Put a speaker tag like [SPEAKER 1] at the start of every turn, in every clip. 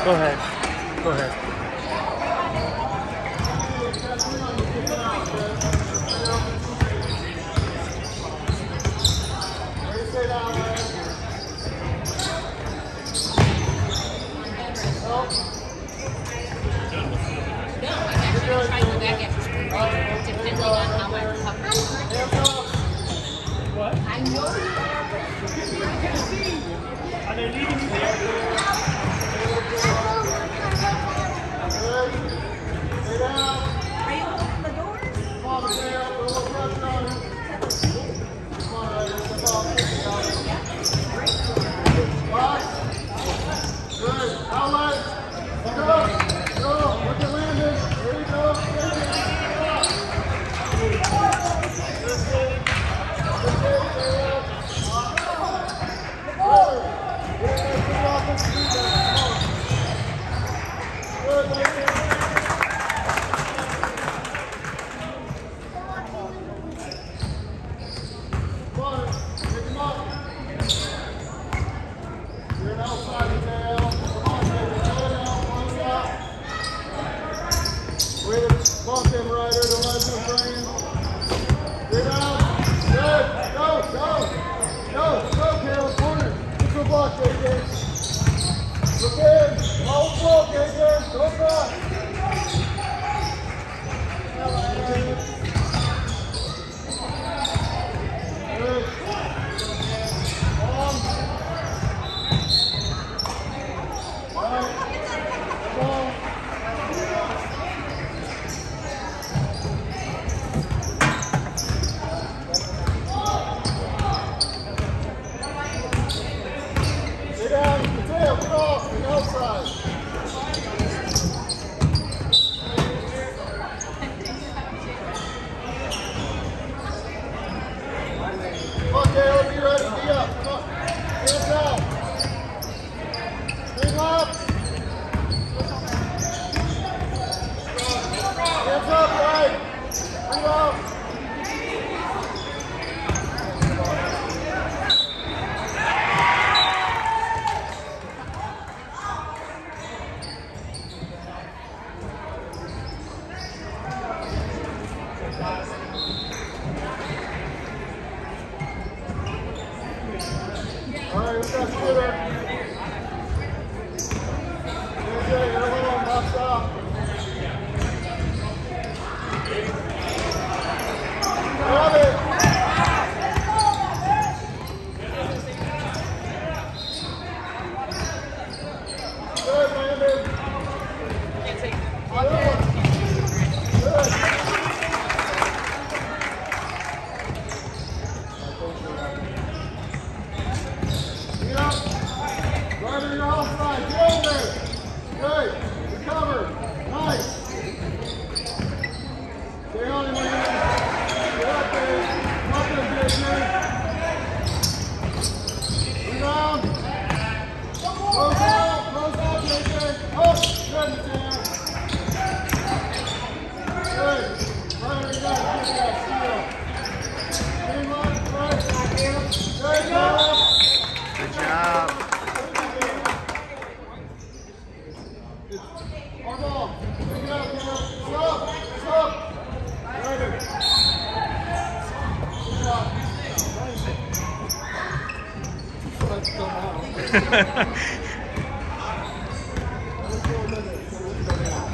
[SPEAKER 1] Go ahead. Go ahead.
[SPEAKER 2] Depending on how I recover.
[SPEAKER 1] What?
[SPEAKER 2] I know.
[SPEAKER 1] Are they leaving you there?
[SPEAKER 2] Are you opening the door?
[SPEAKER 3] Good. Outlet. Go. Go. Look at Landon. There you go. Bump him, Ryder, don't let him bring him. Get out. Good. Go, go. Go, go, Caleb. Corner. Get your block, KJ. Look in. Hold full, KJ. Go back. Good. On. Right. Come on. Get down, get off, the outside. Come on, Caleb, be ready, be up, come on. Hands out. Bring up. Hands up, right. Bring up. All right, we got Splitter. JJ, you're alone, not stop. Grab it. Good, Landon. Good. Good. Get up. Ryder, you're offside. Get over there. Good. Recover. Nice. Stay on him, Landon. Get up there. Come up there, JJ. Rebound. Close out. Close out, JJ. Oh, good, Nathaniel. Good. Ryder, you got to get that steal. Game on, right. Good job.
[SPEAKER 1] Good job.
[SPEAKER 3] Our ball. Pick it up, Caleb. Stop. Stop. Ryder. Good job. Let's go now. Let's go a minute. So let's go down.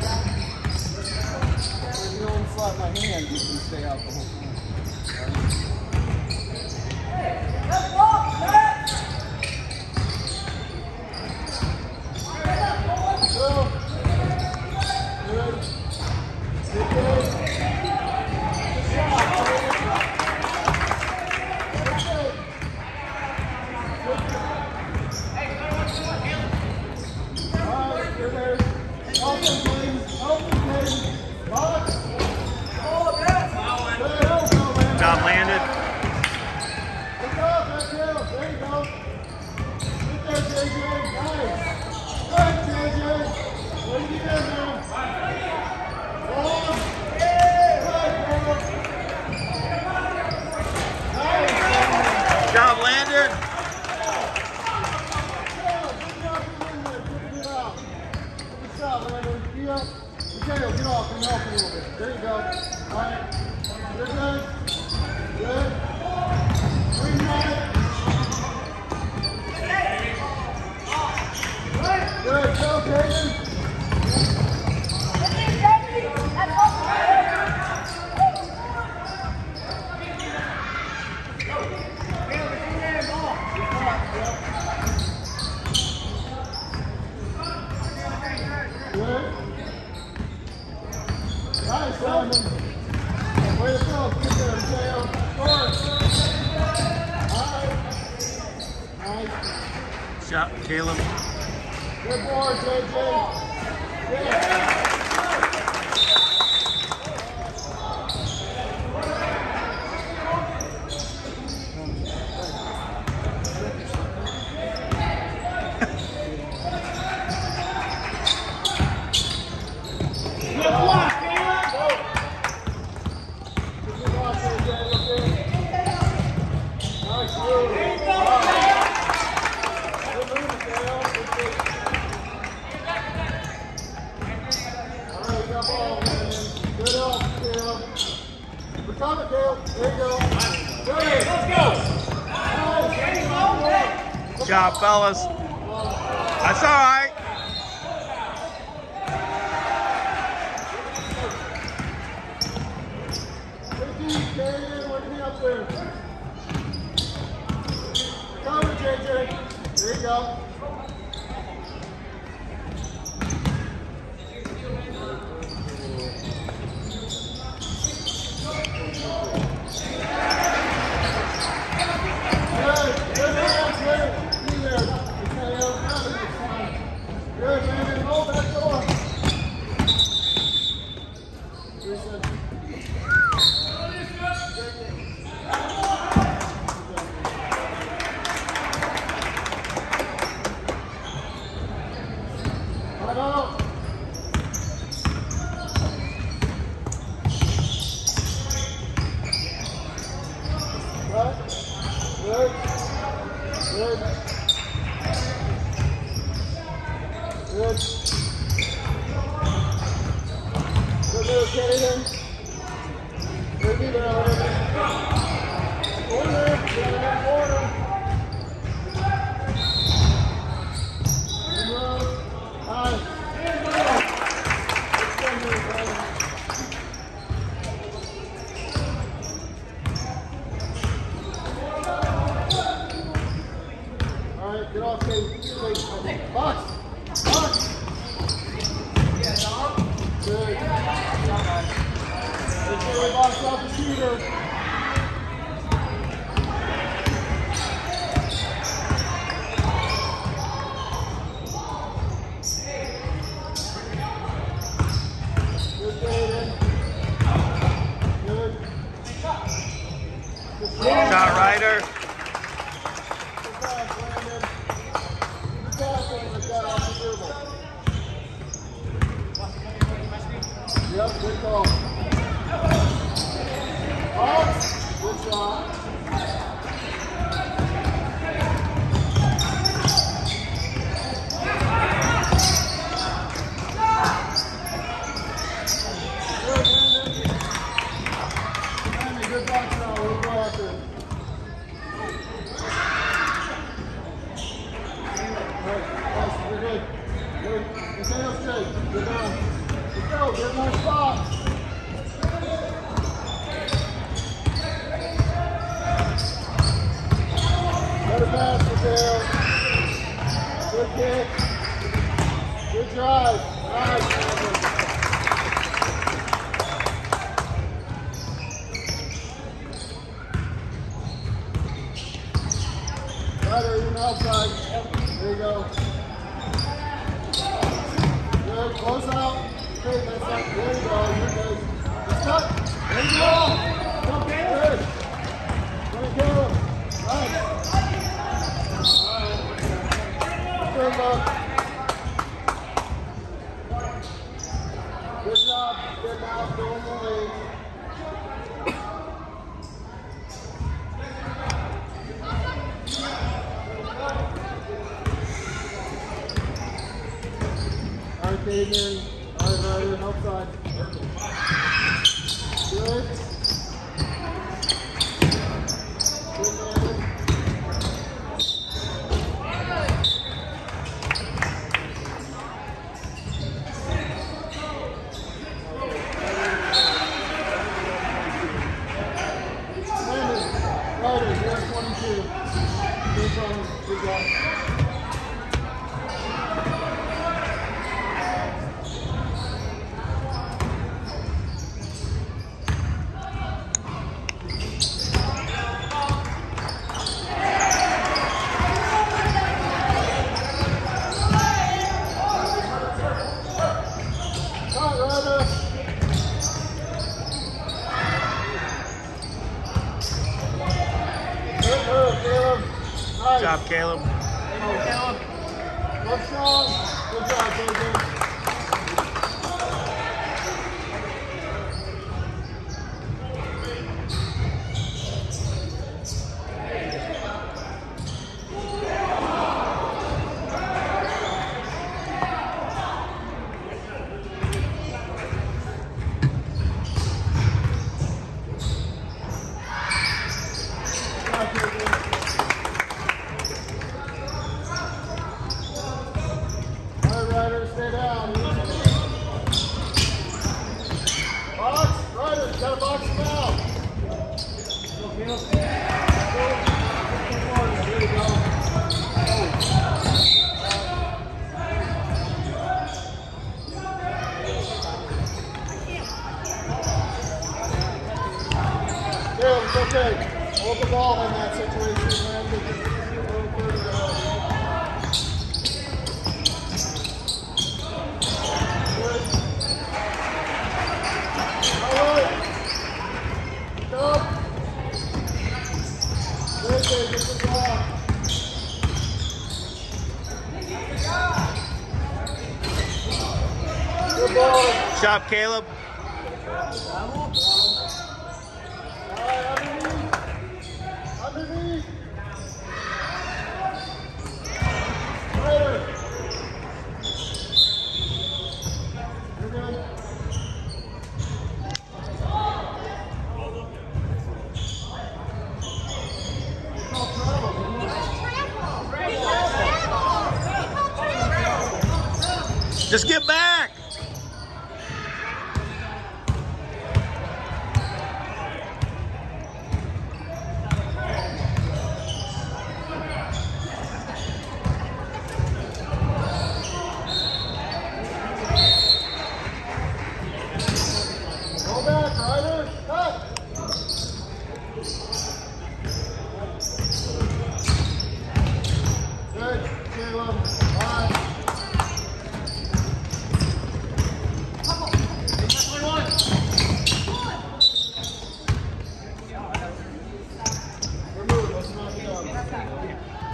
[SPEAKER 3] If you don't slap my hand, you can stay out the whole time. Go. Good. Sit good. Good shot. Good. All right, you're there. Help him, please. Help him, please. Box. Good.
[SPEAKER 1] Job landed.
[SPEAKER 3] Good job, that's it. There you go. Get there, JJ. Nice. Good, JJ. What do you do now? Long. Good, girl. Nice.
[SPEAKER 1] Job landed.
[SPEAKER 3] Good job, good job. Good job.
[SPEAKER 1] job, Caleb.
[SPEAKER 3] Good board, JJ. Yeah.
[SPEAKER 1] Good job, fellas. That's all right.
[SPEAKER 3] Cover, JJ. There you go. Good, man. Hold that door. Get off, Kate. Box. Box. Good. Let's get a box off the shooter. Good, David. Good.
[SPEAKER 1] Shot, Ryder.
[SPEAKER 3] Yep, good call. Box. Good shot. Good, Andy. Good box now. We'll go after it. Right, we're good. Good. Stay straight. Good down. Let's go. Get more spots. Better pass, Mateo. Good kick. Good drive. Nice. Ryder, even outside. There you go. Good. Close out. Okay, that's up. There you go. You're good. Just cut. There you go. Come good. Good kill. Nice. Alright. Good luck. Good job. Good now. Going the lead. Alright, David. Alright, Ryder, help side. Good. Good, David. Ryder, you're at 22. Good job. Good job. Nice.
[SPEAKER 1] job, Caleb.
[SPEAKER 3] Go strong. Good job, JJ. Stay down. Box, Ryder, you gotta box him out. There you go. Caleb, it's okay. Hold the ball in that situation, man. Good ball.
[SPEAKER 1] Job, Caleb.
[SPEAKER 3] Underneath. Ryder. You're good.
[SPEAKER 1] Just get back.
[SPEAKER 3] Go back, Ryder. Cut. Good, Caleb. Fine. Remove, let's knock it down.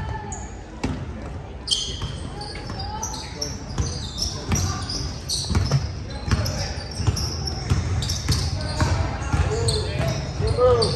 [SPEAKER 3] Remove.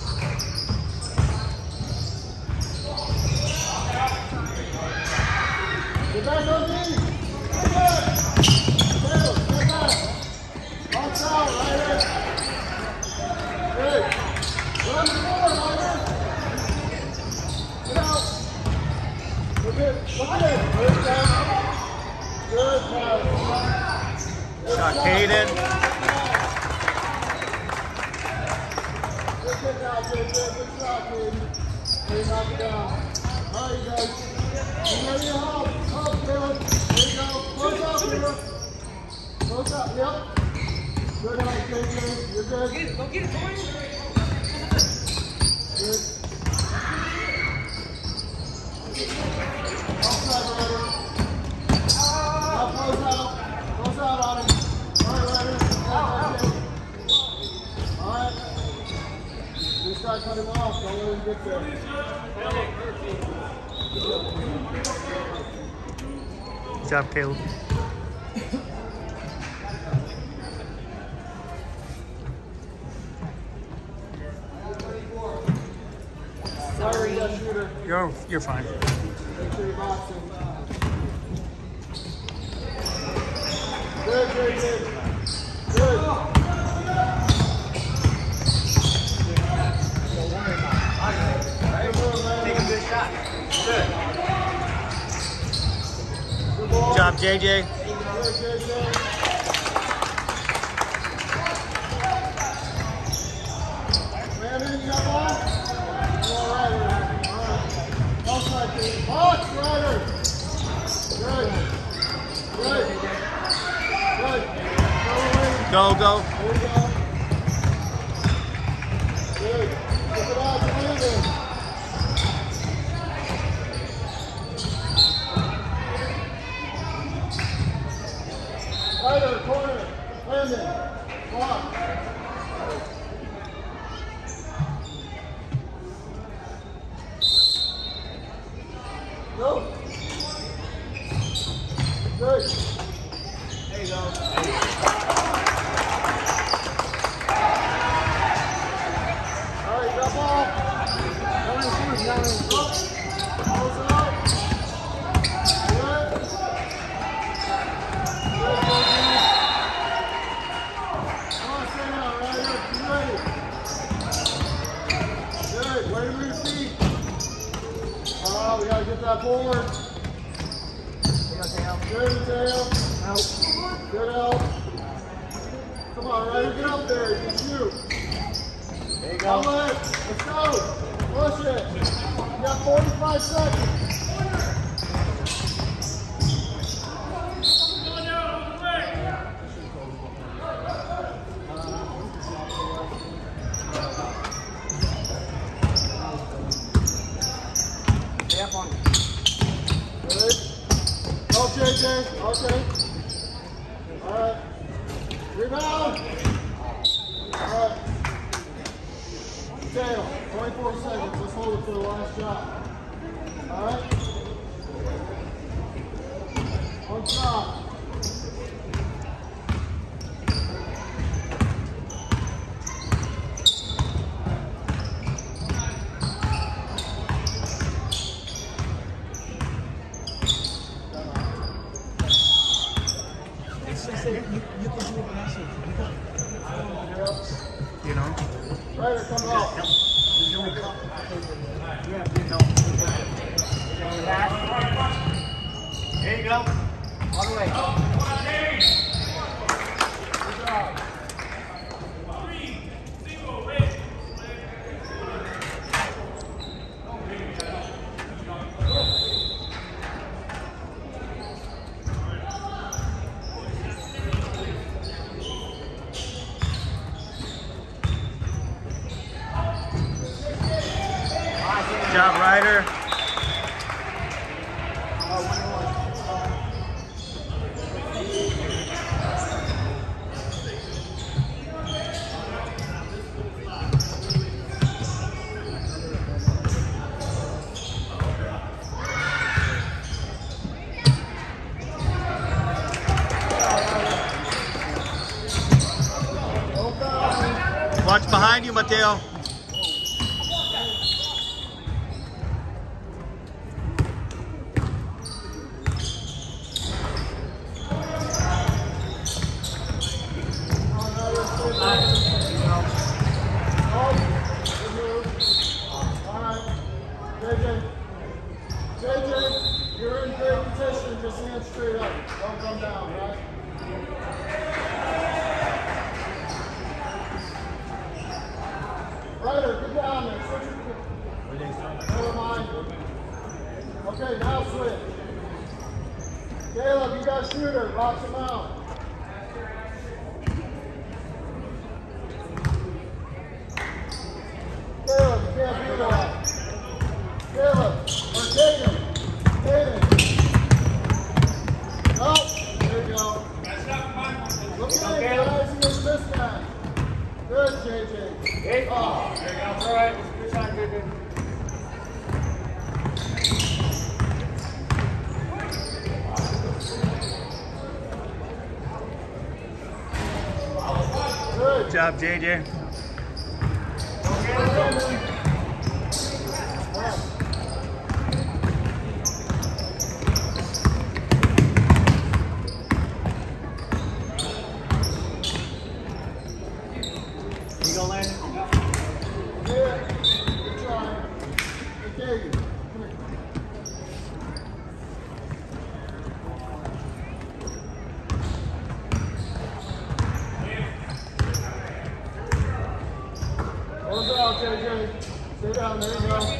[SPEAKER 3] Get back on me. Get back. Caleb, get back. Box out, Ryder. Good. Run the floor, Ryder. Get out. Look at. Good pass. Good pass.
[SPEAKER 1] Shot, Caden.
[SPEAKER 3] Good kick out, JJ. Good shot, Caden. They knock it down. All right, you guys. You ready to help? Help, Caleb. There you go. Close out here. Close out. Yep. Good help, JJ. You're good.
[SPEAKER 2] Go get it, boys.
[SPEAKER 3] Good. Outside, Ryder. Now close out. Close out on him. All right, Ryder. All right. You start cutting off. Don't let him get there.
[SPEAKER 1] Job, Caleb.
[SPEAKER 3] Sorry, yes, shooter.
[SPEAKER 1] You're fine.
[SPEAKER 3] Make sure you're boxing. Good, good, good. Good.
[SPEAKER 1] Take a good shot. Good.
[SPEAKER 3] Good ball.
[SPEAKER 1] Job, JJ.
[SPEAKER 3] Good, JJ. Landon, you got ball? All right, all right. Outside, Kate. Box, Ryder. Good. Good. Good.
[SPEAKER 1] Go, go.
[SPEAKER 3] There you go. Good. Keep it out to Landon. Ryder, corner. Landon. Block. Go. Good.
[SPEAKER 1] There you go.
[SPEAKER 3] All right, drop off. Close it out. Good. Come on, stay down, right here. Be ready. Good. Way to move your feet. We gotta get that forward. Good, Mateo. Out. Good help. Come on, Ryder, get up there. You can shoot.
[SPEAKER 1] There you go.
[SPEAKER 3] Outlet. Let's go. Push it. You got 45 seconds. Good. Go, JJ. Okay. All right. Rebound. All right. Tail. 24 seconds. Let's hold it for the last shot. All right. One shot.
[SPEAKER 1] You know?
[SPEAKER 3] Ryder, come out.
[SPEAKER 1] There you go. All the way.
[SPEAKER 3] Good job.
[SPEAKER 1] Good job, Ryder. Watch behind you, Mateo.
[SPEAKER 3] JJ, you're in great position. Just hand straight up. Don't come down, right? Ryder, get down there. Never mind. Okay, now switch. Caleb, you got shooter. Box him out. Caleb, you can't do that. Caleb, or Tatum. Tatum. Oh, there you go. Look at it, guys. He missed this guy. Good, JJ.
[SPEAKER 1] Hey.
[SPEAKER 3] Oh,
[SPEAKER 1] There you go. All right. Good shot, JJ.
[SPEAKER 3] good.
[SPEAKER 1] Good job, JJ. You go, Landon.
[SPEAKER 3] Good try. Okay, come here. Close it out, JJ. Stay down, there you go.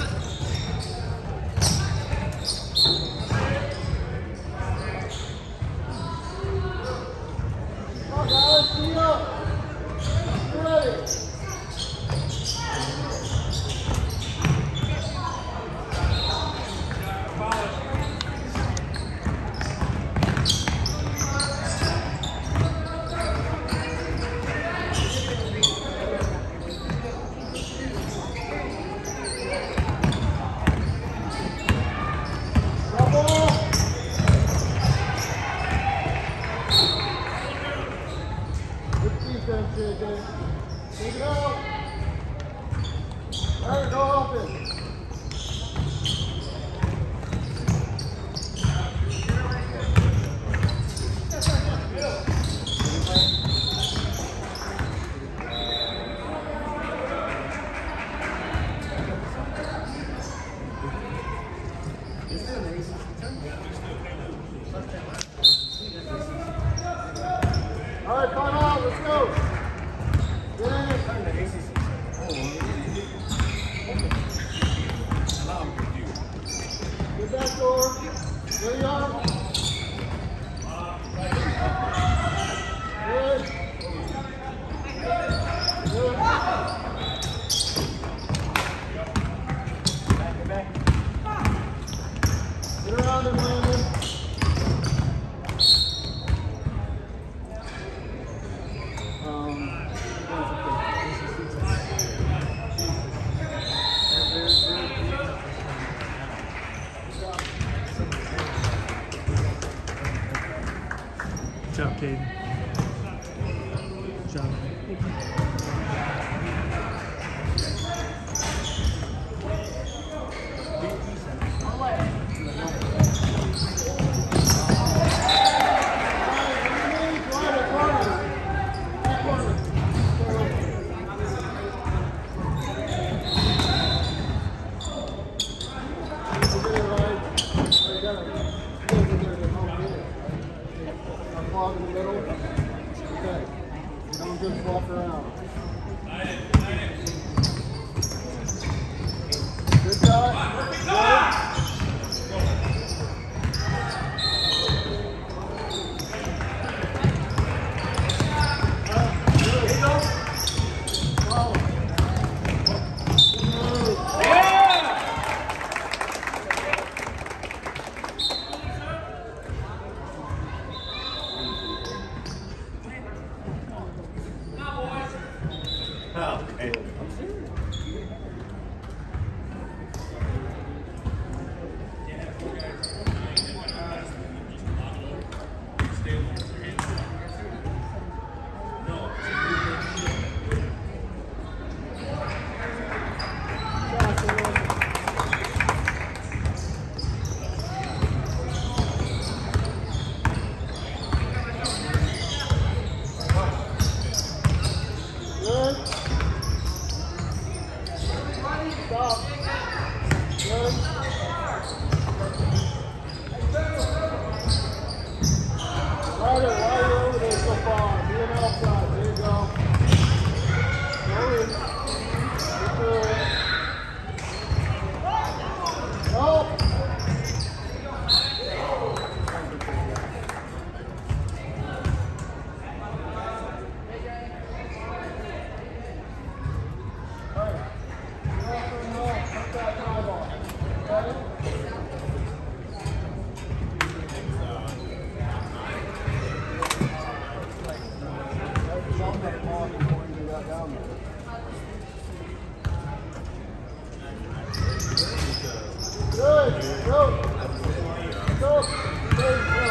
[SPEAKER 3] Come on, guys, speed up. Get ready. All right, time out. Let's go. Get in. Get back door. There you are. Good. Good.
[SPEAKER 1] Back.
[SPEAKER 3] Get around him, Landon.
[SPEAKER 1] Good job, Caden. Good job.
[SPEAKER 3] In the middle. Okay. Don't just walk around. Good shot.
[SPEAKER 1] Okay.
[SPEAKER 3] Good. Stop. Good. Ryder, why are you over there so far? Be an outside. There you go. Go in. Get through it. Help. Good. Go. Go. Good. Go.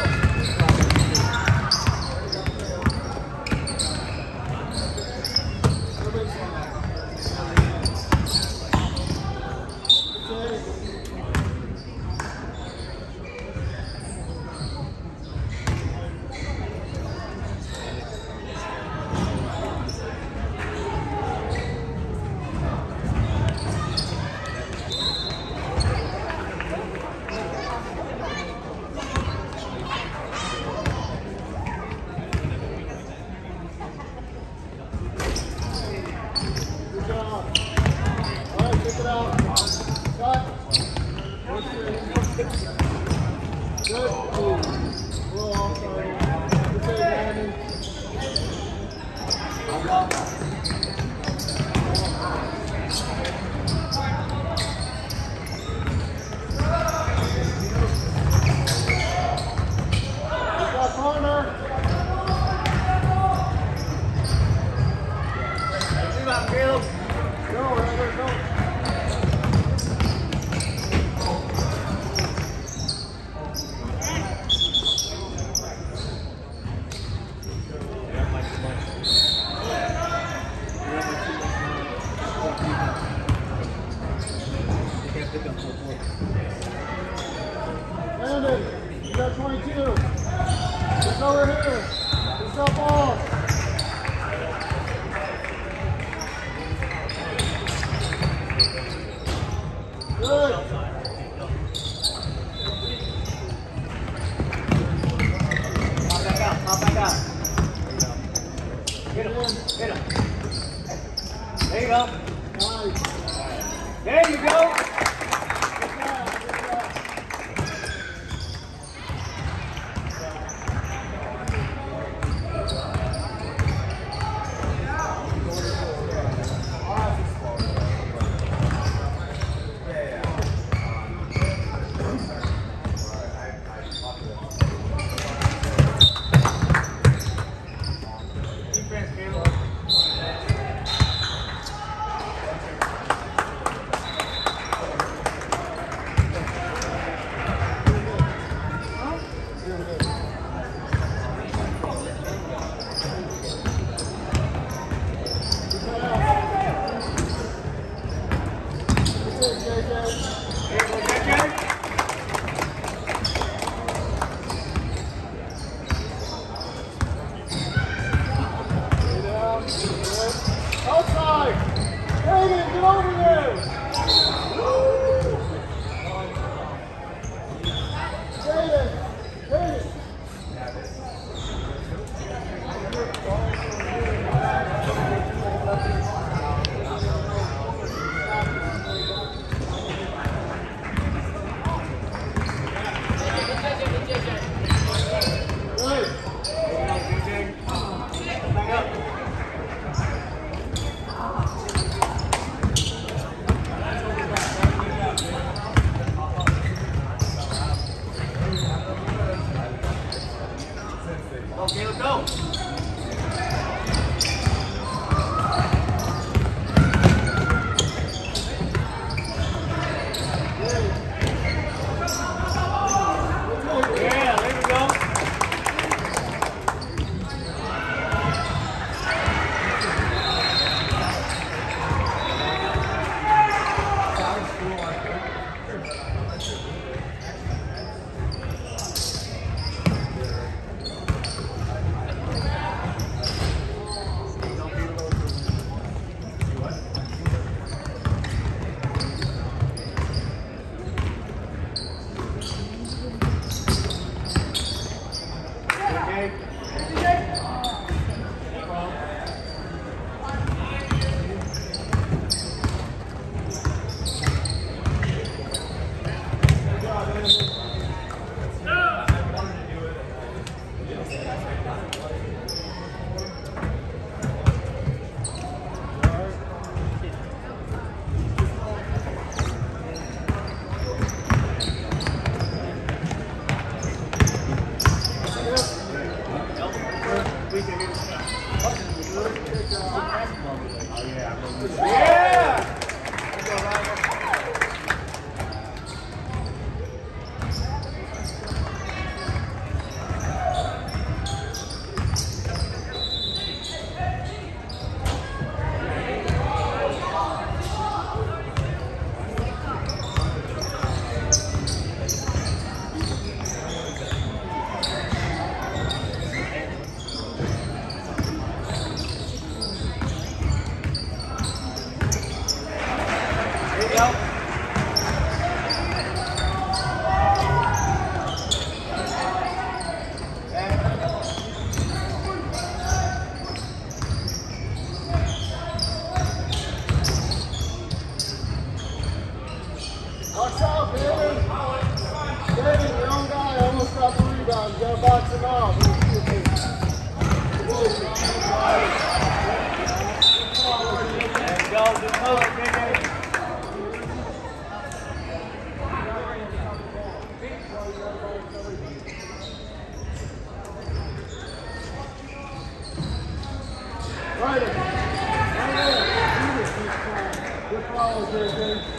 [SPEAKER 3] Good job. All right, kick it out. Cut. Good. Ooh. Whoa, I'm sorry. Good save, Landon. Good job, corner.
[SPEAKER 1] Caleb.
[SPEAKER 3] Go, Ryder, go. Landon, you got 22. It's over here. It's up off. Good. boxing off.
[SPEAKER 1] Go, good move, JJ.
[SPEAKER 3] Right. Good follow, JJ.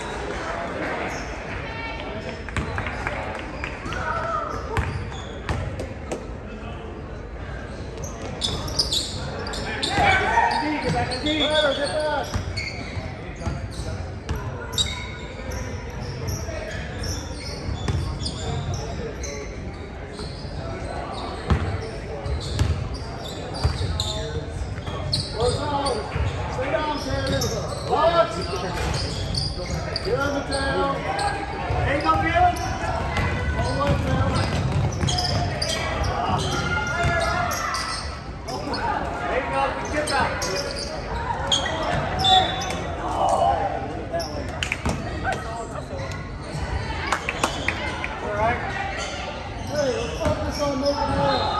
[SPEAKER 1] Get back in deep.
[SPEAKER 3] Better, get back. Close out. Stay down, Cannon. What? Get on the tail.
[SPEAKER 1] There you go, Caleb.
[SPEAKER 3] All the way down.
[SPEAKER 1] There you go, get back. All right.
[SPEAKER 3] Hey, let's focus on making it.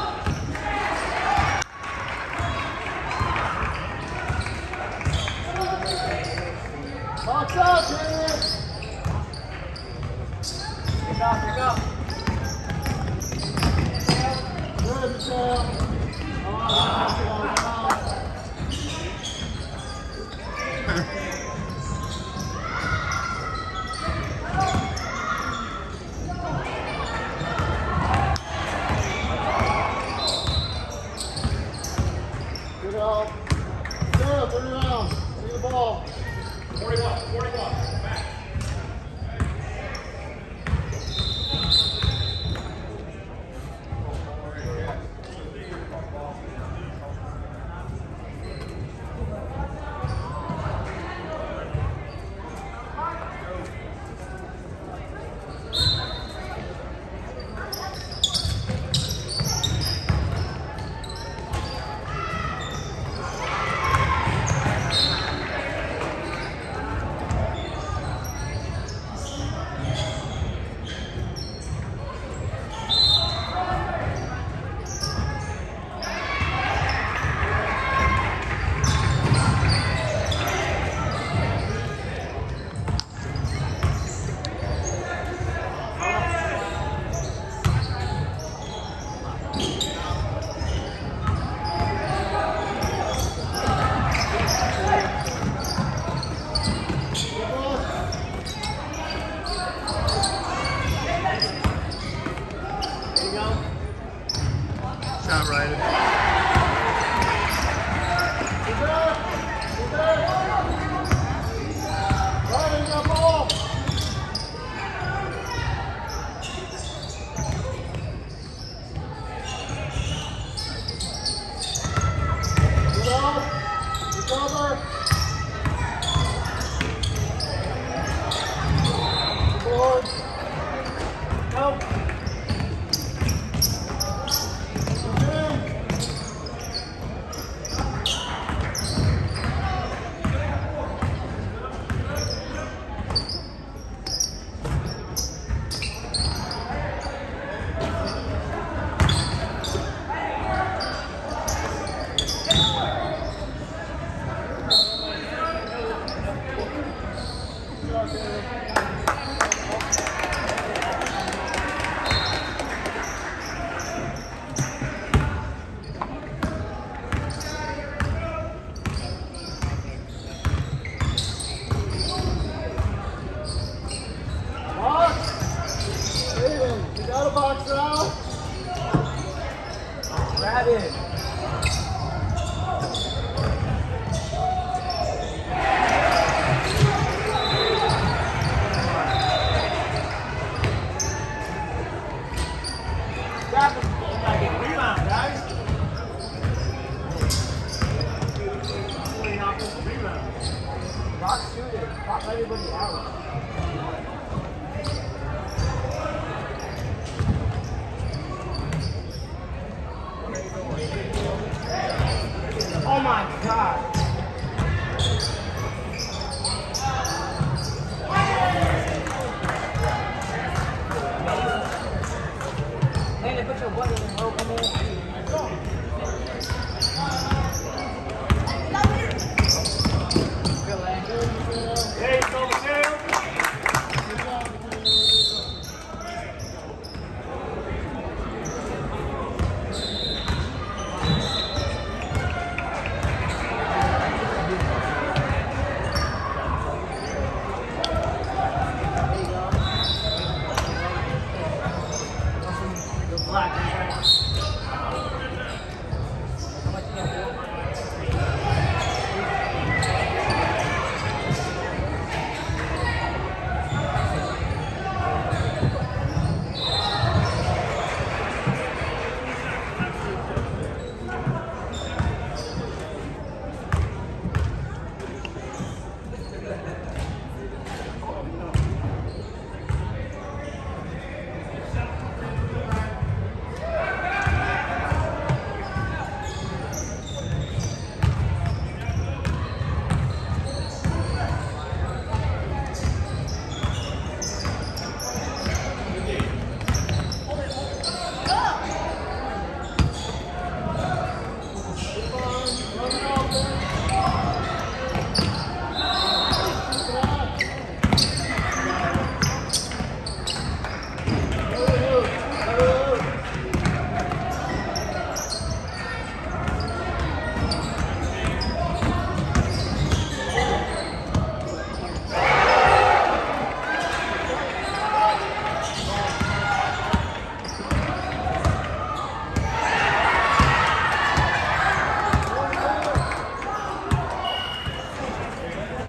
[SPEAKER 3] Box out, Cannon.
[SPEAKER 1] Pick up, pick up.
[SPEAKER 3] Good, Michelle. Good help. Good, 30 rounds. See the ball.
[SPEAKER 4] 41, 41, back.
[SPEAKER 1] Not right.
[SPEAKER 3] Get back. Get back. Running the ball. Get out. Recover. Board.
[SPEAKER 1] Go.
[SPEAKER 3] Box. Aiden, you got a box out?
[SPEAKER 1] Grab it. Grab it. Gotta get a rebound, guys. Offensive rebound. Rock shoot it. Rock everybody out. Oh my God. Hey, put your butt in the rope, come on. Black.